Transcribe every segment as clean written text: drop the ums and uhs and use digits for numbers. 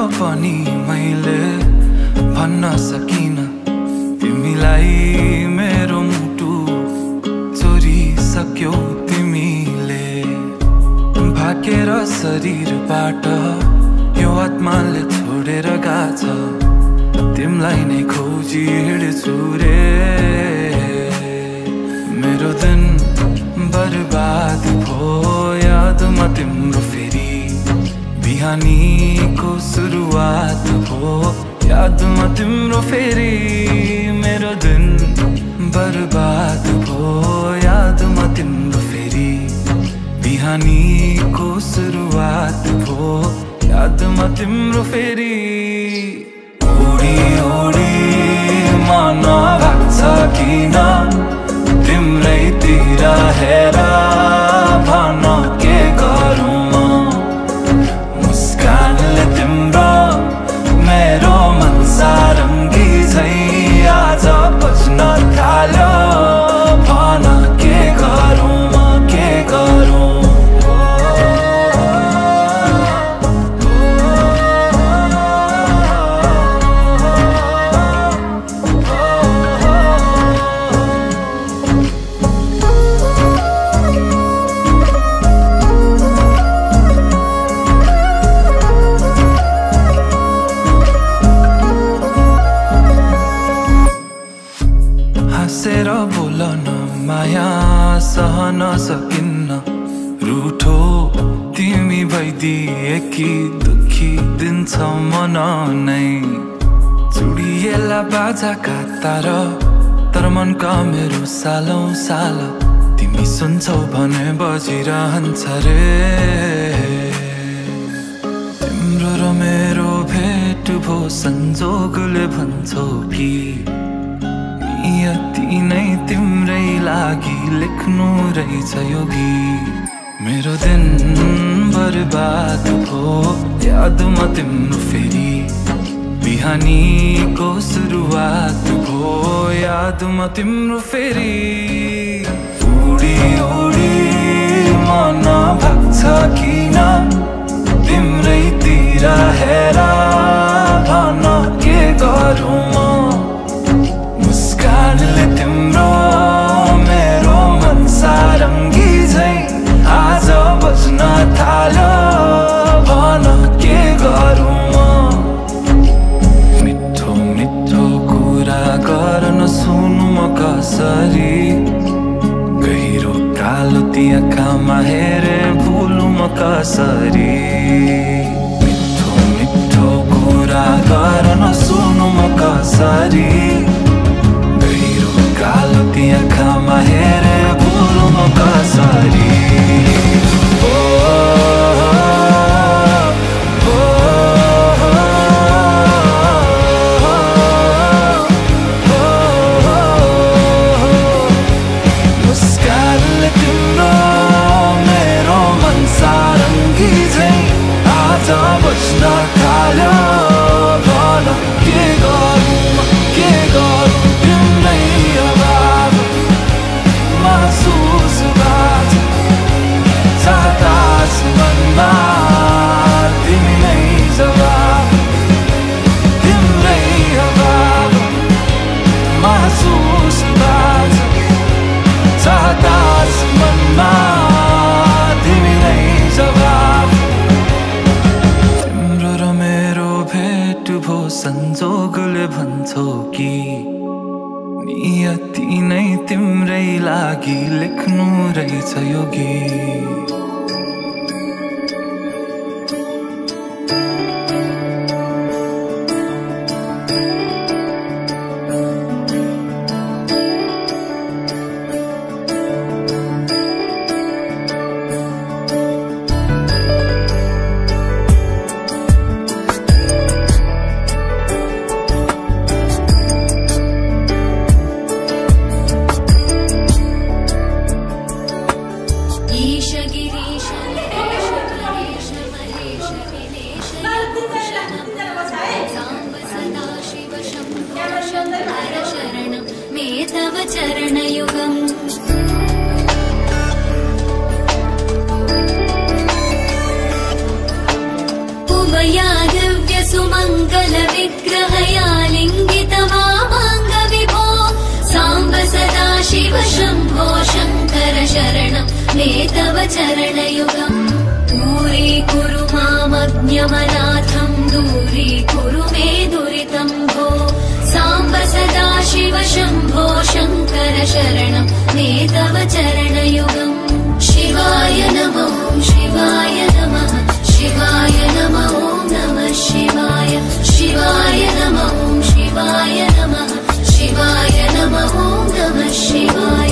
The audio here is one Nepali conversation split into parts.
पनि मैले भन्न सकिन तिमीलाई मेरो मुटु चोरिसक्यौ तिमीले भाकेर शरीरबाट यो आत्माले छोडेर गाछ तिमीलाई नै खोजी हिँड्छु रे मेरो दिन बर्बाद भो यादमा तिम्रो फेरि बिहानीको सुरुवात भो यादमा तिम्रो फेरि मेरो दिन बर्बाद भो यादमा तिम्रो फेरि बिहानीको सुरुवात भो यादमा तिम्रो फेरि उडी उडी मन भाग्छ किन तिम्रैतिर हेर भन के गरौँ म मुस्कानले तिम्रो मेरो मन सारङ्गी झै आज बज्न थाल्यो भन के गरौँ म के गरौँ हाँसेर बोलन माया सहन सकिन्न रूठो तिमी भइदिएकी दुखी दिन्छ मन नै चुडिएला बाजाका तार तर मनका मेरो सालौं साल तिमी सुन्छौ भने बजिरहन्छ रे तिम्रो र मेरो भेट भो संजोगले भन्छौ कि नियति नै तिम्रै लागि लेख्नु रहेछ यो गीत मेरो दिन बर्बाद भो यादमा तिम्रो फेरि बिहानीको सुरुवात भो यादमा तिम्रो फेरि उडी उडी मन भाग्छ किन तिम्रैतिर हेर भन के गरौँ म मुस्कानले तिम्रो मेरो मन सारङ्गी झै आज बज्न थाल्यो भन के गरौँ म मिठो मिठो कुरा गर्न सुनु म कसरी गहिरो कालो ती आँखामा हेरे भुलु म कसरी मिठो मिठो कुरा गर्न सुनु म कसरी कालो ती आँखामा हेरे भुलु म कसरी मुस्कानले तिम्रो मेरो मन सारङ्गी झै आज बज्न थाल्यो भन के गरौँ के गरौँ तिम्रै महसुस बात चाहतास मनमा तिमी नै जवाब तिम्रै अभाव महसुस बात चाहतास मनमा तिमी नै जवाब तिम्रो र मेरो भेट भो संजोगले भन्छौ कि नियति नै तिम्रै लागि लेख्नु रहेछ यो गीत दिव्य चरणयुगम् दूरीकुरु मामज्ञमनाथम् दूरीकुरु मे दुरितम् भो साम्ब सदा शिव शम्भो शङ्कर शरणम् मे तव चरणयुगम् शिवाय नमः शिवाय नमः शिवाय नमः नमः शिवाय शिवाय नमः शिवाय नमः शिवाय नमः नमः शिवाय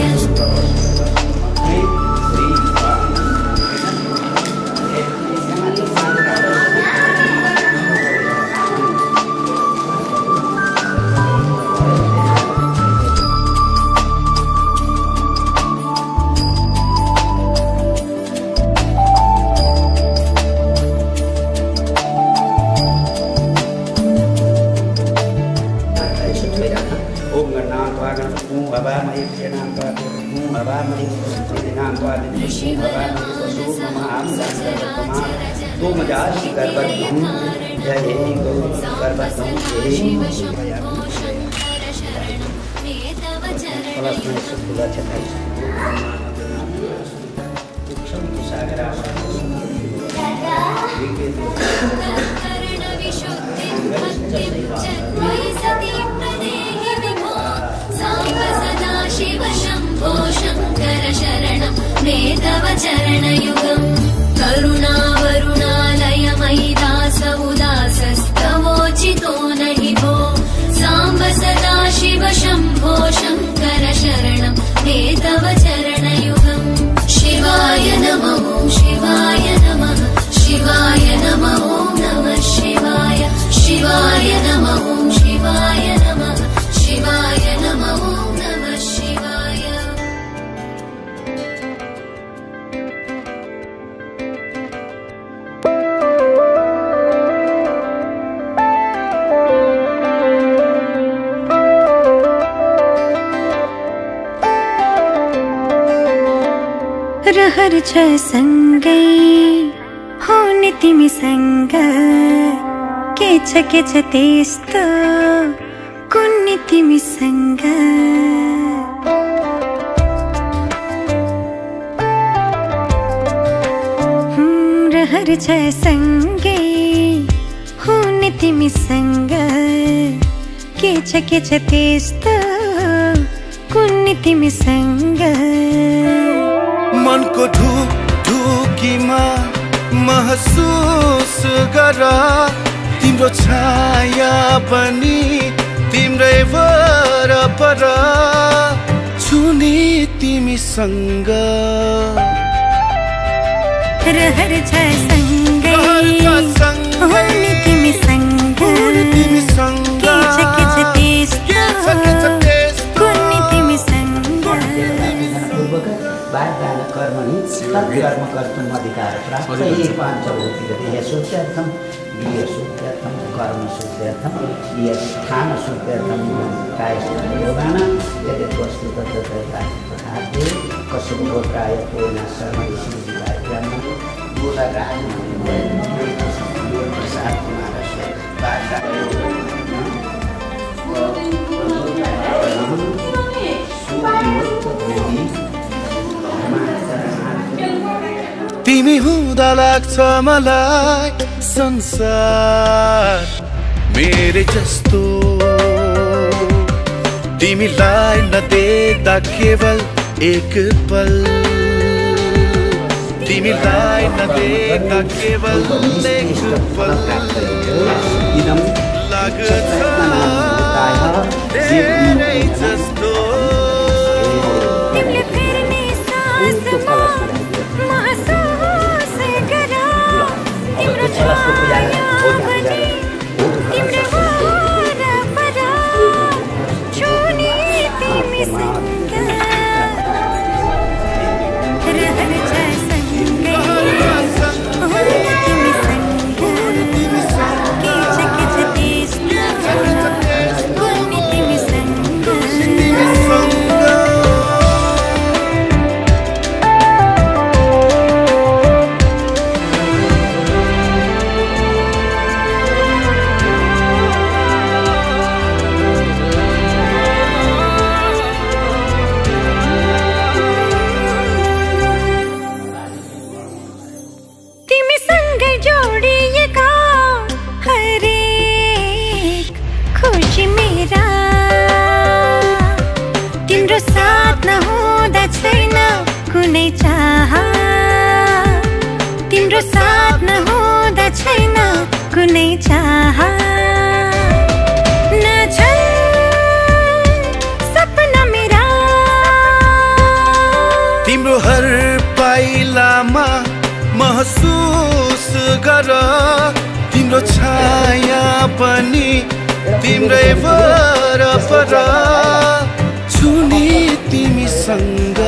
शिव शम्भो शङ्कर शरणम् मे तव चरणयुगम् करुणावरुणालयमयि दास उदासस्तवोचितो नहि भो साम्ब सदा शिव शम्भो शङ्कर शरणम् मे तव चरणयुगम् शिवाय नमः शिवाय नमः शिवाय नमः नमः शिवाय शिवाय नमः शिवाय नमः शिवाय नमः नमः शिवाय रहर छ सँगै हुने तिमी सँग के छ त्यस्तो कुन्नी तिमीसँग रहर छ सँगै हुने तिमीसँग के छ त्यस्तो कुन्नी तिमीसँग मनको ढुकीमा महसुस गर तिम्रो छाया बनी तिम्रै वरपर छुनी तिमीसँग रहर छ सँगै हुने तिमीसँग के छ त्यस्तो कुन्नी तिमीसँग वाग्दान कर्मणि तत्कर्म कर्तुम् अधिकार प्राप्त पाञ्चभूतिगते यशोच्यर्थं वीर्यशुद्ध्यर्थं कर्मशुद्ध्यर्थं यत्थानशुद्ध्यर्थं कायशुद्धियोगान यद्वस्तु तद्वत्तथाते कसुभोगाय पूर्ण सर्वविष्णुजिताय ब्रह्म मूलराज प्रसाद कुमारस्य वाग्दान तिमी हुँदा लाग्छ मलाई संसार मेरे जस्तो तिमीलाई नदेख्दा केवल एक पल तिमीलाई नदेख्दा केवल एक पल लाग्छ धेरै जस्तो तिम्रो साथ नहुँदा छैन कुनै चाह तिम्रो साथ नहुँदा छैन कुनै चाह नछन् सपना मेरा तिम्रो हर पाइलामा महसुस गर तिम्रो छाया पनि तिम्रै वरपर छुने तिमीसँग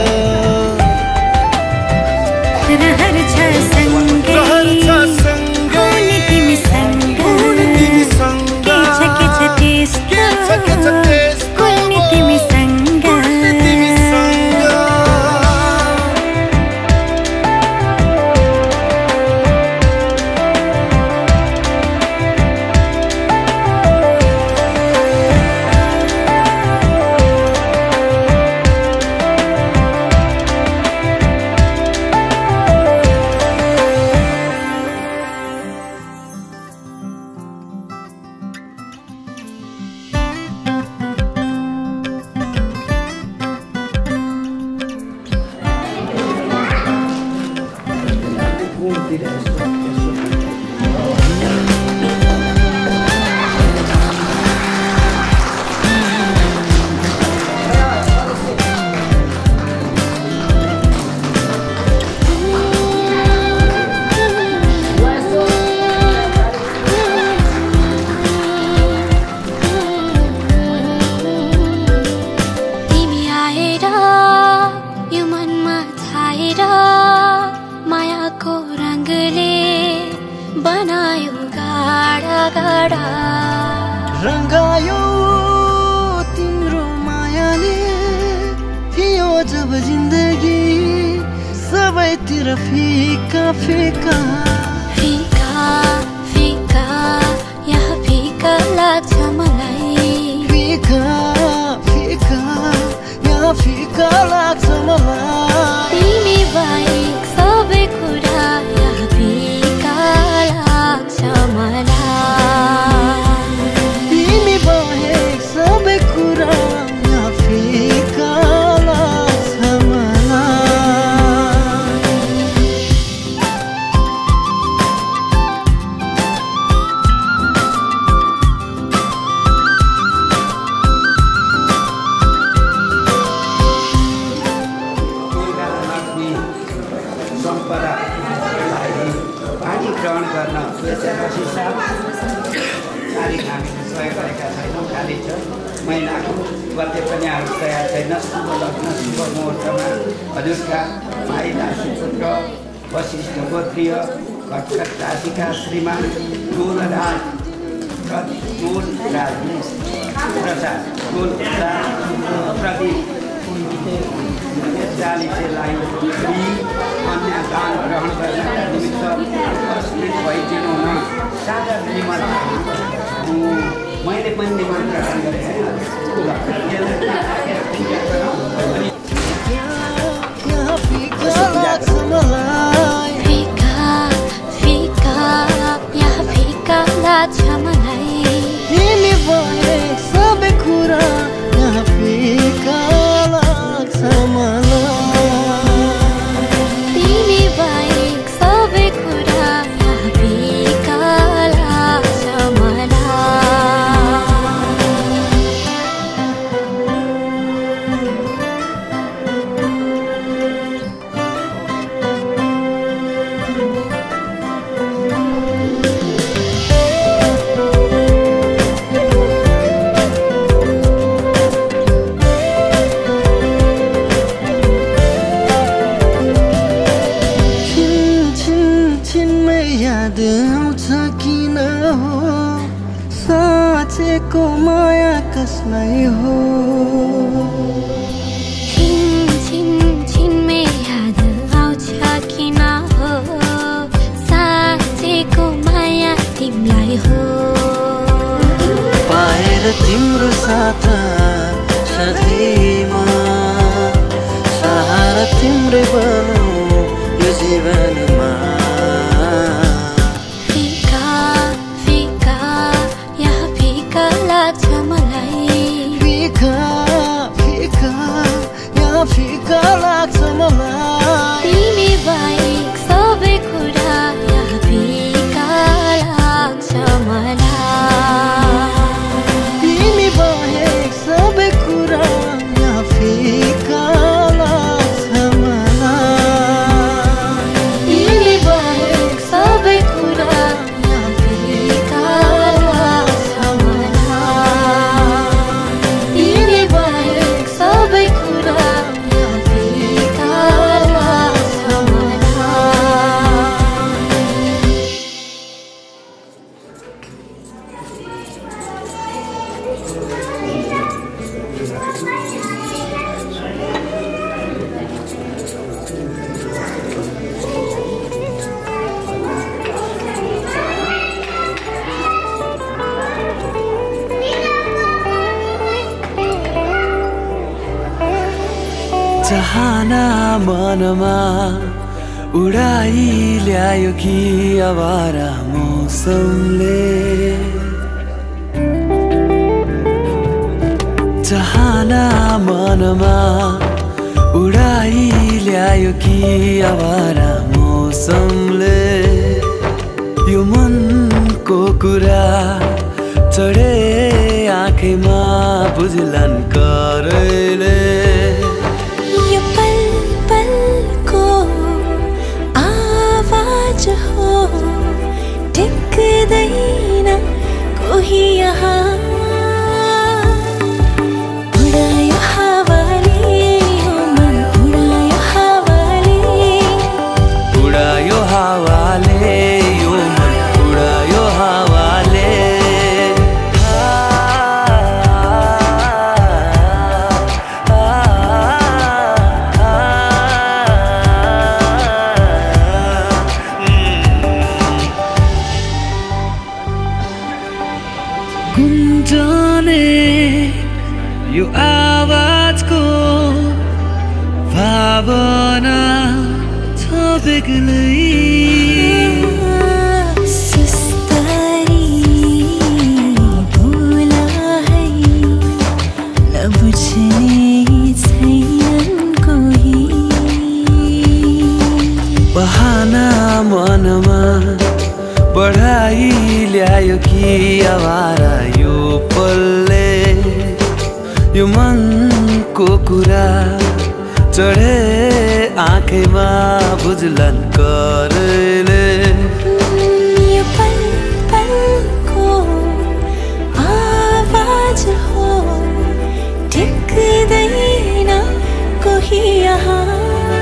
रहर छ सँगै हुने तिमीसँग के छ त्यस्तो कुल्ने तिमीसँग रंगायो तिम्रो मायाले थियो जब जिन्दगी सबैतिर फीका फीका फीका फीका यहाँ फीका लाग्छ मलाई फीका फीका यहाँ फीका लाग्छ मलाई तिमी बाहेक सबै कुरा यहाँ फीका लाग्छ मलाई तिमी बाहेक सबै कुरा यहाँ फीका लाग्छ पानी ग्रहण गर्न तारिक हामीले सहयोग गरेका छैनौँ खाली छ महिनाको गते पनि हाम्रो तयार छैन शुभ लग्न शुभ मुहुर्तमा हजुरका माइला सुपुत्र वशिष्ठ गोत्रीय कर्कट राशिका श्रीमान टोलराज प्रसाद प्रदीप चालिसेलाई अन्य दान ग्रहण गर्नका निमित्त उपस्थित भइदिनु हुन सादर निमन्त्रण मैले पनि निमन्त्रण गरेँ तिमी बाहेक सबै कुरा यहाँ फीका लाग्छ मलाई तिमी बाहेक सबै कुरा यहाँ फीका लाग्छ मलाई याद आउँछ किन हो साँचेको माया कसलाई हो छिन छिनमै याद आउँछ किन हो साँचेको माया तिमीलाई हो पाएर तिम्रो साथ सधैँमा सहारा तिम्रै बनौ यो जीवनमा लाग्छ मलाई फीका फीका चाहना मनमा उडाई ल्यायो कि आवारा मौसमले चाहना मनमा उडाई ल्यायो कि आवारा मौसमले यो मनको कुरा चढे आँखैमा बुझलन करैले यो पल पल को आवाज हो टिक्दैन कोही यहाँ उडायो हावाले यो मन उडायो हावाले उडायो हावाले यो मन उडायो हावाले गुन्जने यो आवाजको भावना छ बेग्लै सुस्तरी बोला है नबुझ्ने छैनन् कोही बहाना मनमा बढाई ल्यायो कि आवारा यो पलले यो मनको कुरा चढे आँखैमा बुझलन करैले यो पल पल को आवाज हो टिक्दैन कोही यहाँ